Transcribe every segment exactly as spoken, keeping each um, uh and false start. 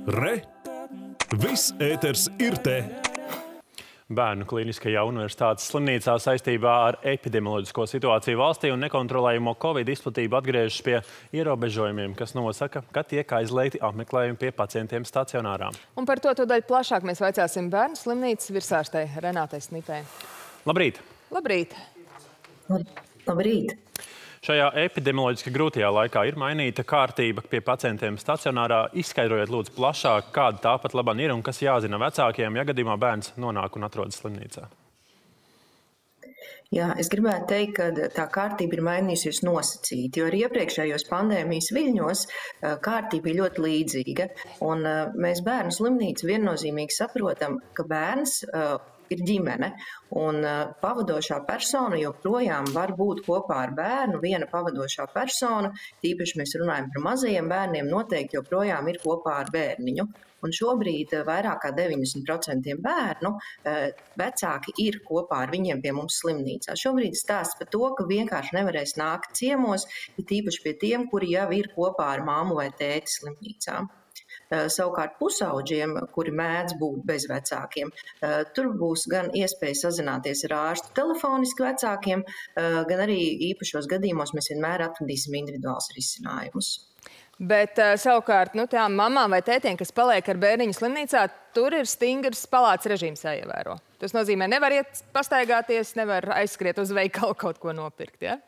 Re! Viss ēters ir te! Bērnu Kliniskajā universitātes slimnīcā saistībā ar epidemioloģisko situāciju valstī un nekontrolējamo Covid izplatību atgriežas pie ierobežojumiem, kas nosaka, ka tiek aizliegti apmeklējumi pie pacientiem stacionārā. Un par to tūdaļ plašāk mēs vaicāsim Bērnu slimnīcas virsārstei Renātei Snipei. Labrīt! Labrīt! Labrīt! Šajā epidemioloģiski grūtajā laikā ir mainīta kārtība pie pacientiem stacionārā. Izskaidrojiet lūdzu plašāk, kāda tā pat laban ir un kas jāzina vecākiem, ja gadījumā bērns nonāk un atrodas slimnīcā. Jā, es gribētu teikt, ka tā kārtība ir mainījusies nosacīti, jo arī iepriekšējos pandēmijas viļņos kārtība ir ļoti līdzīga. Un mēs bērnu slimnīcu viennozīmīgi saprotam, ka bērns ir ģimene, un pavadošā persona joprojām var būt kopā ar bērnu. Viena pavadošā persona, tīpaši mēs runājam par mazajiem bērniem, noteikti joprojām ir kopā ar bērniņu. Un šobrīd vairāk kā deviņdesmit procenti bērnu vecāki ir kopā ar viņiem pie mums slimnīcā. Šobrīd stāsts par to, ka vienkārši nevarēs nākt ciemos, ir tīpaši pie tiem, kuri jau ir kopā ar māmu vai tēti slimnīcā. Savukārt pusauģiem, kuri mēdz būt bez vecākiem, tur būs gan iespēja sazināties ar ārstu telefoniski vecākiem, gan arī īpašos gadījumos mēs vienmēr atradīsim individuāls risinājumus. Bet savukārt nu, tām mamām vai tētiem, kas paliek ar bērniņu slimnīcā, tur ir stingrs palātas režīms jāievēro. Tas nozīmē, nevar iet pastaigāties, nevar aizskriet uz veikalu kaut ko nopirkt, ja?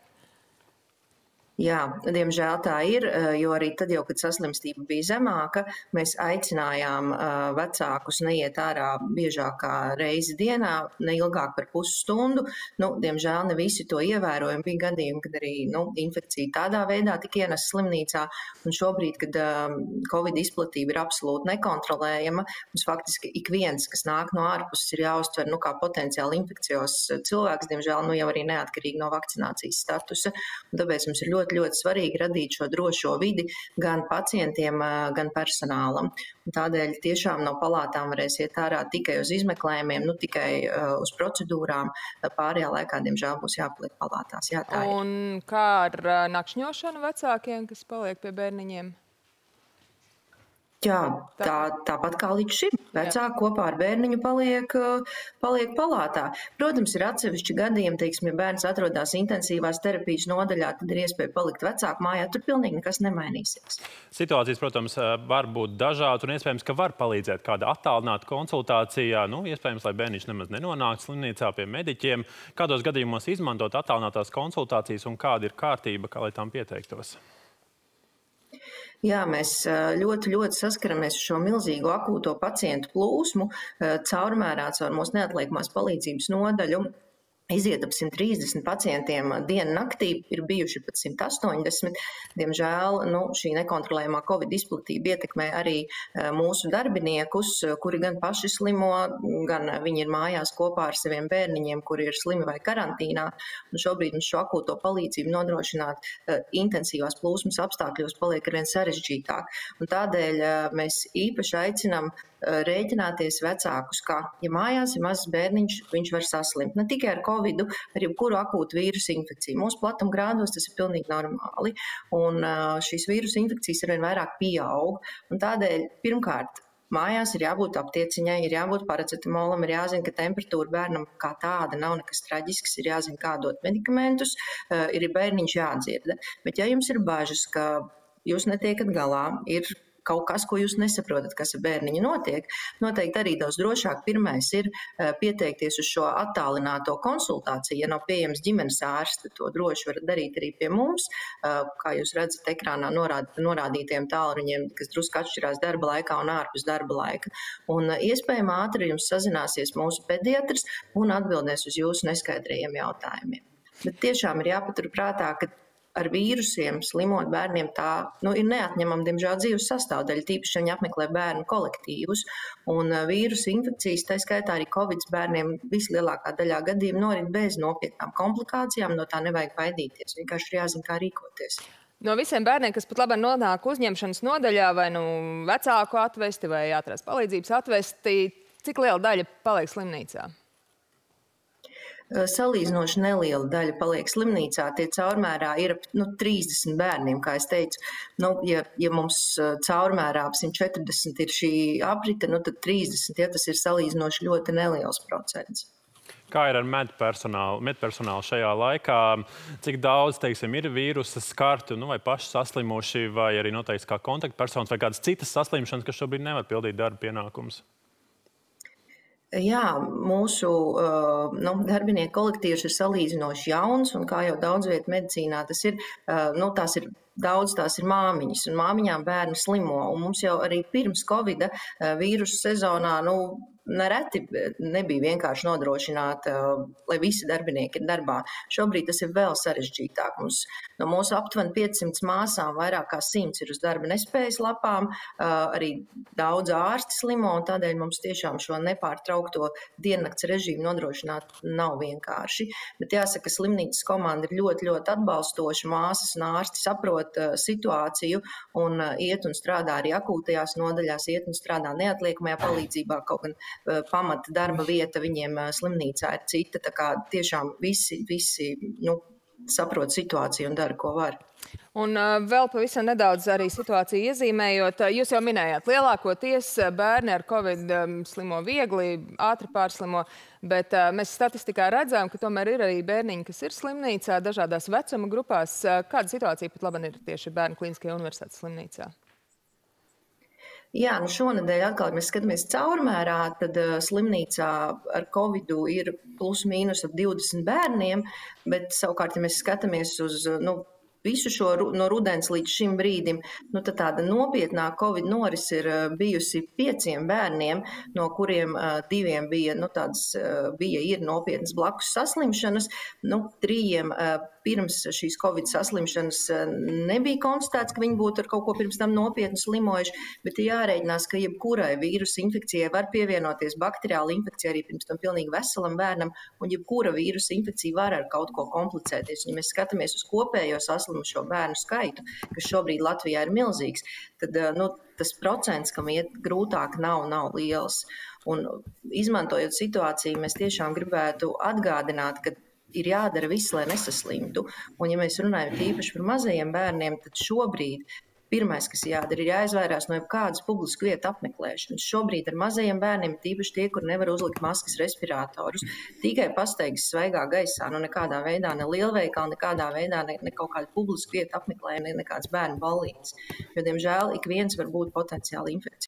Jā, diemžēl tā ir, jo arī tad jau, kad saslimstība bija zemāka, mēs aicinājām vecākus neiet ārā biežākā reizi dienā, ne ilgāk par pusstundu. Nu, diemžēl ne visi to ievērojam. Bija gadījumi, kad arī nu, infekcija tādā veidā tika ienesta slimnīcā. Un šobrīd, kad Covid izplatība ir absolūti nekontrolējama, mums faktiski ik viens, kas nāk no ārpuses, ir jāuztver nu, kā potenciāli infekcijos cilvēks, diemžēl nu, jau arī neatkarīgi no vakcinācijas statusa. Un tāpēc mums ir ļoti ļoti svarīgi radīt šo drošo vidi gan pacientiem, gan personālam. Un tādēļ tiešām no palātām varēs iet ārā tikai uz izmeklējumiem, nu tikai uh, uz procedūrām. Pārējā laikā, diemžēl, būs jāpaliek palātās. Jā, tā ir. Un kā ar uh, nakšņošanu vecākiem, kas paliek pie bērniņiem? Jā, tā, tāpat kā līdz šim. Vecāki kopā ar bērniņu paliek, paliek palātā. Protams, ir atsevišķi gadījumi, teiksim, ja bērns atrodas intensīvās terapijas nodaļā, tad ir iespēja palikt vecāku mājā. Tur pilnīgi nekas nemainīsies. Situācijas, protams, var būt dažādas un iespējams, ka var palīdzēt kāda attālināta konsultācijā. Nu, iespējams, lai bērniņš nemaz nenonāk slimnīcā pie mediķiem. Kādos gadījumos izmantot attālinātās konsultācijas un kāda ir kārtība, kā lai tām pieteiktos? Jā, mēs ļoti, ļoti saskaramies ar šo milzīgo akūto pacientu plūsmu. Caurmērāts ar mūsu neatliekamās palīdzības nodaļu iziet ap simt trīsdesmit pacientiem dienu naktī, ir bijuši pat simt astoņdesmit. Diemžēl nu, šī nekontrolējumā Covid izplatība ietekmē arī mūsu darbiniekus, kuri gan paši slimo, gan viņi ir mājās kopā ar saviem bērniņiem, kuri ir slimi vai karantīnā. Un šobrīd mums šo akūto palīdzību nodrošināt intensīvās plūsmas apstākļos paliek arvien sarežģītāk. Un tādēļ mēs īpaši aicinām rēķināties vecākus, ka, ja mājās ir mazs bērniņš, viņš var saslimt. Ne tikai ar Covidu, ar jebkuru akūtu vīrusu infekciju. Mūsu platumgrādos tas ir pilnīgi normāli. Un šīs vīrusu infekcijas arvien vairāk pieaug. Un tādēļ, pirmkārt, mājās ir jābūt aptieciņai, ir jābūt paracetamolam, ir jāzina, ka temperatūra bērnam kā tāda nav nekas traģisks, ir jāzina, kā dot medikamentus, ir bērniņš jādzirda. Bet ja jums ir bažas, ka jūs netiekat galā, ir kaut kas, ko jūs nesaprotat, kas ar bērniņu notiek, noteikti arī daudz drošāk pirmais ir pieteikties uz šo attālināto konsultāciju. Ja nav pieejams ģimenes ārsts, to droši varat darīt arī pie mums. Kā jūs redzat ekrānā norād, norādītiem tālruņiem, kas drusku atšķirās darba laikā un ārpus darba laika. Un iespējami ātri jums sazināsies mūsu pediatrs un atbildēs uz jūsu neskaidrajiem jautājumiem. Bet tiešām ir jāpatur prātā, ka ar vīrusiem slimot bērniem tā nu, ir neatņemama, diemžēl, dzīves sastāvdaļa. Tīpaši viņi apmeklē bērnu kolektīvus. Un vīrusu infekcijas, tā skaitā arī Covid bērniem, vislielākā daļā gadījumu norit bez nopietnām komplikācijām. No tā nevajag baidīties. Vienkārši ir jāzina, kā rīkoties. No visiem bērniem, kas pat labi nonāk uzņemšanas nodaļā, vai nu vecāku atvesti, vai ātrās palīdzības atvesti, cik liela daļa paliek slimnīcā? Salīdzinoši neliela daļa paliek slimnīcā. Tie caurmērā ir nu, trīsdesmit bērniem, kā es teicu. Nu, ja, ja mums caurmērā ap simt četrdesmit ir šī aprite, nu, tad trīsdesmit, ja tas ir salīdzinoši ļoti neliels procents. Kā ir ar medpersonālu, medpersonālu šajā laikā? Cik daudz, teiksim, ir vīrusa skarti, nu, vai paši saslimuši, vai arī noteikti kā kontaktpersonas, vai kādas citas saslimšanas, kas šobrīd nevar pildīt darba pienākumus? Jā, mūsu uh, nu, darbinieku kolektīvs ir salīdzinoši jauns, un kā jau daudz viet medicīnā, tas ir, uh, nu, tās ir daudz, tās ir māmiņas, un māmiņām bērni slimo. Un mums jau arī pirms Covida uh, vīrusu sezonā, nu, nereti nebija vienkārši nodrošināt, uh, lai visi darbinieki ir darbā. Šobrīd tas ir vēl sarežģītāk. Mums, no mūsu aptuveni piecsimt māsām vairāk kā simts ir uz darba nespējas lapām, uh, arī daudz ārsti slimo, un tādēļ mums tiešām šo nepārtraukto diennakts režīmu nodrošināt nav vienkārši. Bet jāsaka, slimnīcas komanda ir ļoti, ļoti atbalstoša. Māsas un ārsti saprot uh, situāciju un uh, iet un strādā arī akūtajās nodaļās, iet un strādā neatliekamajā palīdzībā, kaut gan pamata darba vieta viņiem slimnīcā ir cita. Tā kā tiešām visi, visi nu, saprot situāciju un dara, ko var. Un uh, vēl pavisam nedaudz arī situāciju iezīmējot. Jūs jau minējāt, lielākoties bērni ar Covid um, slimo viegli, ātri pārslimo, bet uh, mēs statistikā redzam, ka tomēr ir arī bērniņi, kas ir slimnīcā, dažādās vecuma grupās. Kāda situācija pat labāk ir tieši Bērnu klīniskajā universitātes slimnīcā? Jā, nu šonedēļ atkal, ja mēs skatāmies caurmērā, tad uh, slimnīcā ar Covidu ir plus mīnus ap divdesmit bērniem, bet savukārt, ja mēs skatāmies uz nu, visu šo no rudens līdz šim brīdim, nu, tad tāda nopietnā Covid noris ir uh, bijusi pieciem bērniem, no kuriem uh, diviem bija, nu, tādas, uh, bija ir nopietnas blakus saslimšanas, nu, trījiem uh, pirms šīs Covid saslimšanas nebija konstatēts, ka viņi būtu ar kaut ko pirms tam nopietni slimojuši, bet jārēķinās, ka jebkurai vīrusa infekcijai var pievienoties bakteriāla infekcija arī pirms tam pilnīgi veselam bērnam, un jebkura vīrusa infekcija var ar kaut ko komplicēties. Un, ja mēs skatāmies uz kopējo saslimušo bērnu skaitu, kas šobrīd Latvijā ir milzīgs, tad nu, tas procents, kam iet grūtāk, nav, nav liels. Un izmantojot situāciju, mēs tiešām gribētu atgādināt, ka ir jādara viss, lai nesaslimtu. Un, ja mēs runājam tīpaši par mazajiem bērniem, tad šobrīd pirmais, kas jādara, ir jāizvairās no jebkādas publisku vietu apmeklēšanas. Šobrīd ar mazajiem bērniem, tīpaši tie, kur nevar uzlikt maskas, respiratorus, tikai pasteigas svaigā gaisā, nu nekādā veidā ne lielveikala, nekādā veidā ne, ne kaut kāda publisku vietu apmeklē, ne nekāds bērnu ballītes. Jo, diemžēl, ik viens var būt potenciāli infekcija.